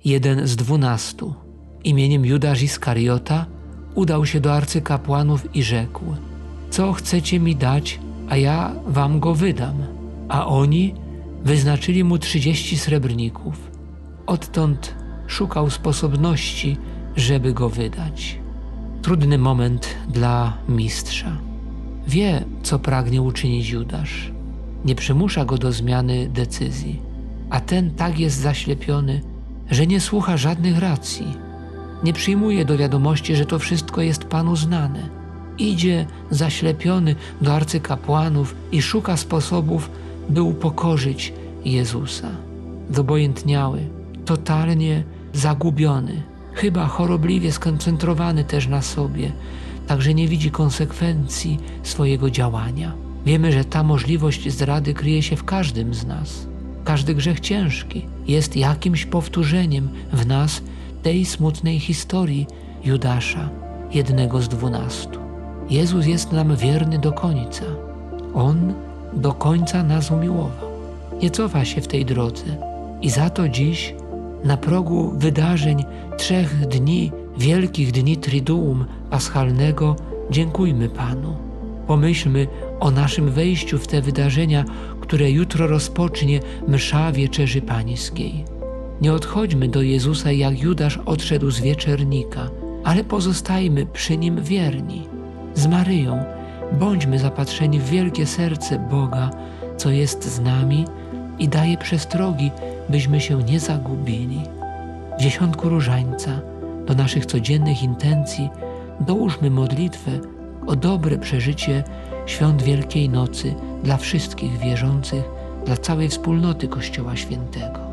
jeden z 12, imieniem Judasz Iskariota, udał się do arcykapłanów i rzekł: co chcecie mi dać, a ja wam go wydam. A oni wyznaczyli mu 30 srebrników. Odtąd szukał sposobności, żeby go wydać. Trudny moment dla mistrza. Wie, co pragnie uczynić Judasz. Nie przymusza go do zmiany decyzji, a ten tak jest zaślepiony, że nie słucha żadnych racji. Nie przyjmuje do wiadomości, że to wszystko jest Panu znane. Idzie zaślepiony do arcykapłanów i szuka sposobów, by upokorzyć Jezusa. Zobojętniały, totalnie zagubiony, chyba chorobliwie skoncentrowany też na sobie, także nie widzi konsekwencji swojego działania. Wiemy, że ta możliwość zdrady kryje się w każdym z nas. Każdy grzech ciężki jest jakimś powtórzeniem w nas tej smutnej historii Judasza, jednego z 12. Jezus jest nam wierny do końca. On do końca nas umiłował. Nie cofa się w tej drodze i za to dziś, na progu wydarzeń 3 dni, wielkich dni Triduum Paschalnego, dziękujmy Panu. Pomyślmy o naszym wejściu w te wydarzenia, które jutro rozpocznie msza Wieczerzy Pańskiej. Nie odchodźmy do Jezusa, jak Judasz odszedł z wieczernika, ale pozostajmy przy Nim wierni. Z Maryją bądźmy zapatrzeni w wielkie serce Boga, co jest z nami i daje przestrogi, byśmy się nie zagubili. W dziesiątku różańca do naszych codziennych intencji dołóżmy modlitwę o dobre przeżycie świąt Wielkiej Nocy dla wszystkich wierzących, dla całej wspólnoty Kościoła Świętego.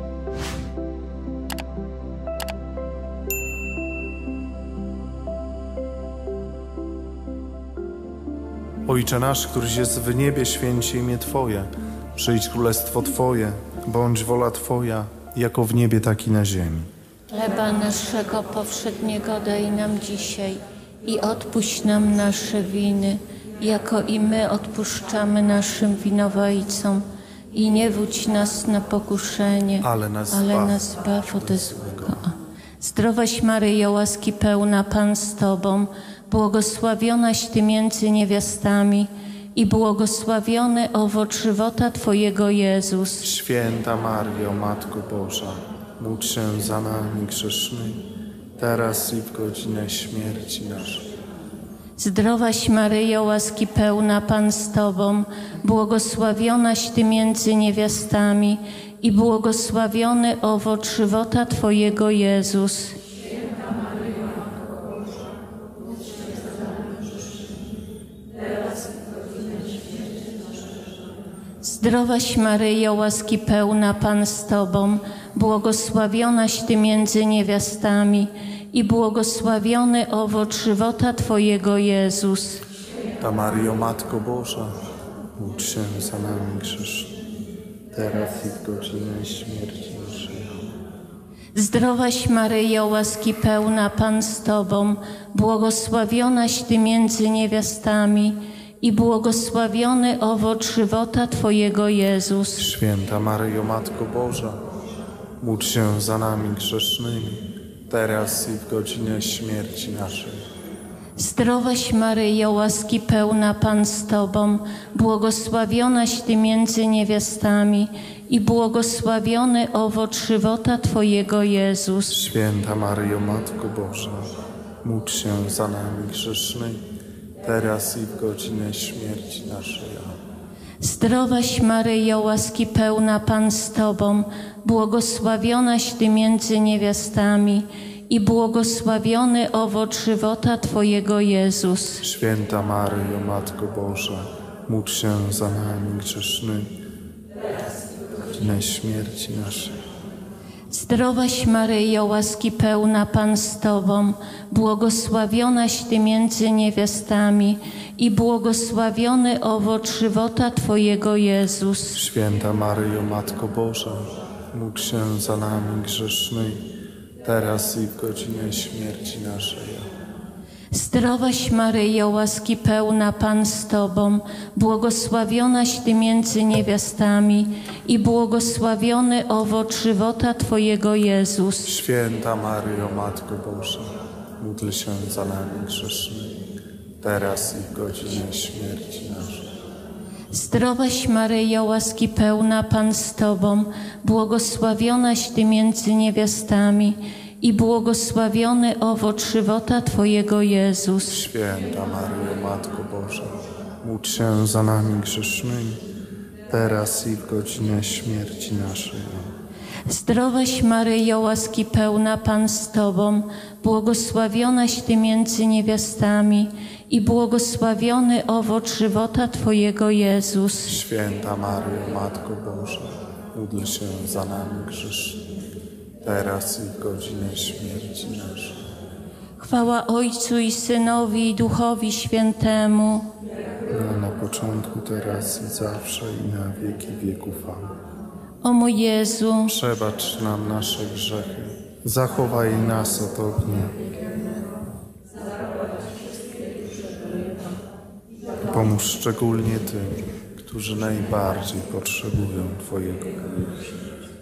Ojcze nasz, któryś jest w niebie, święć imię Twoje. Przyjdź królestwo Twoje, bądź wola Twoja, jako w niebie, tak i na ziemi. Chleba naszego powszedniego daj nam dzisiaj i odpuść nam nasze winy, jako i my odpuszczamy naszym winowajcom. I nie wódź nas na pokuszenie, ale nas zbaw ode złego. Zdrowaś Maryjo, łaski pełna, Pan z Tobą, błogosławionaś Ty między niewiastami i błogosławiony owoc żywota Twojego Jezus. Święta Maryjo, Matko Boża, módl się za nami grzesznymi, teraz i w godzinę śmierci naszej. Zdrowaś Maryjo, łaski pełna, Pan z Tobą, błogosławionaś Ty między niewiastami i błogosławiony owoc żywota Twojego Jezus. Święta Maryjo, Matko Boża, módl się za nami grzesznymi, teraz i w godzinę śmierci naszej. Zdrowaś Maryjo, łaski pełna, Pan z Tobą, błogosławionaś Ty między niewiastami i błogosławiony owoc żywota Twojego Jezus. Święta Maryjo, Matko Boża, módl się za nami grzesznymi, teraz i w godzinę śmierci naszej. Zdrowaś Maryjo, łaski pełna, Pan z Tobą, błogosławionaś Ty między niewiastami i błogosławiony owoc żywota Twojego Jezus. Święta Maryjo, Matko Boża, módl się za nami grzesznymi, teraz i w godzinę śmierci naszej. Zdrowaś Maryjo, łaski pełna, Pan z Tobą, błogosławionaś Ty między niewiastami i błogosławiony owoc żywota Twojego Jezus. Święta Maryjo, Matko Boża, módl się za nami grzesznymi, teraz i w godzinę śmierci naszej. Zdrowaś Maryjo, łaski pełna, Pan z Tobą, błogosławionaś Ty między niewiastami i błogosławiony owoc żywota Twojego Jezus. Święta Maryjo, Matko Boża, módl się za nami grzesznymi, teraz i w godzinę śmierci naszej. Zdrowaś Maryjo, łaski pełna, Pan z Tobą, błogosławionaś Ty między niewiastami i błogosławiony owoc żywota Twojego Jezus. Święta Maryjo, Matko Boża, módl się za nami grzesznymi, teraz i w godzinę śmierci naszej. Zdrowaś Maryjo, łaski pełna, Pan z Tobą, błogosławionaś Ty między niewiastami i błogosławiony owoc żywota Twojego Jezus. Święta Maryjo, Matko Boża, módl się za nami grzesznymi, teraz i w godzinie śmierci naszej. Zdrowaś Maryjo, łaski pełna, Pan z Tobą, błogosławionaś Ty między niewiastami i błogosławiony owoc żywota Twojego Jezus. Święta Maryjo, Matko Boża, módl się za nami grzesznymi, teraz i w godzinie śmierci naszej. Zdrowaś Maryjo, łaski pełna, Pan z Tobą, błogosławionaś Ty między niewiastami i błogosławiony owoc żywota Twojego Jezus. Święta Maryjo, Matko Boża, módl się za nami grzesznymi, teraz i w godzinie śmierci naszej. Chwała Ojcu i Synowi i Duchowi Świętemu. No, na początku, teraz i zawsze i na wieki wieków. Amen. O mój Jezu, Przebacz nam nasze grzechy, zachowaj nas od ognia. Pomóż szczególnie tym, którzy najbardziej potrzebują Twojego miłosierdzia.